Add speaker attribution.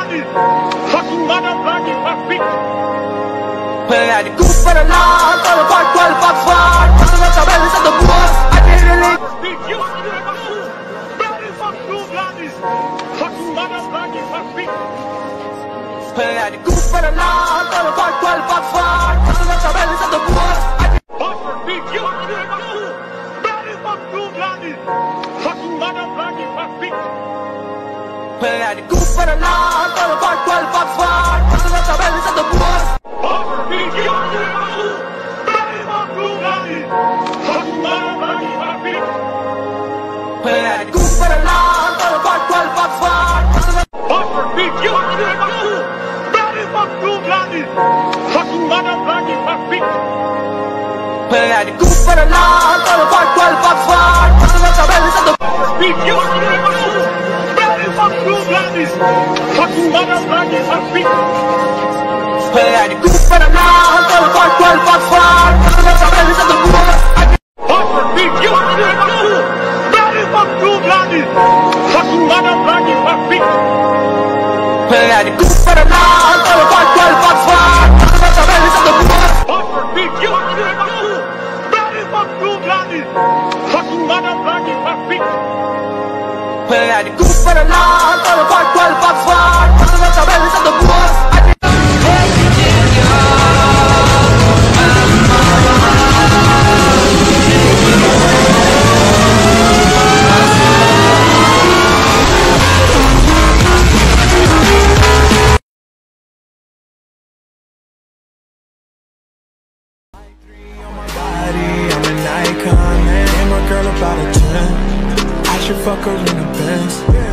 Speaker 1: Pega de coupe para lá, todo part 12 box far. Passando a cabeça do boss, I did really. Pega de coupe para lá, todo part 12 box far. Passando a cabeça do boss, I did. Pega de coupe para lá, todo part 12 box far. Passando a cabeça do boss. Pega de coupe para lá, todo part 12 box far. Pega de coupe para lá, todo part 12 box far. Passando a cabeça do boss. Pega de coupe para lá, todo part 12 box far. Passando a cabeça do boss. Pega de coupe para lá, todo part 12 box far. Passando a cabeça do boss. Pega de coupe para lá, todo part 12 box far. Passando a cabeça do boss.
Speaker 2: I'm an icon, man, and my girl about a 10. I should fuck her in the Benz.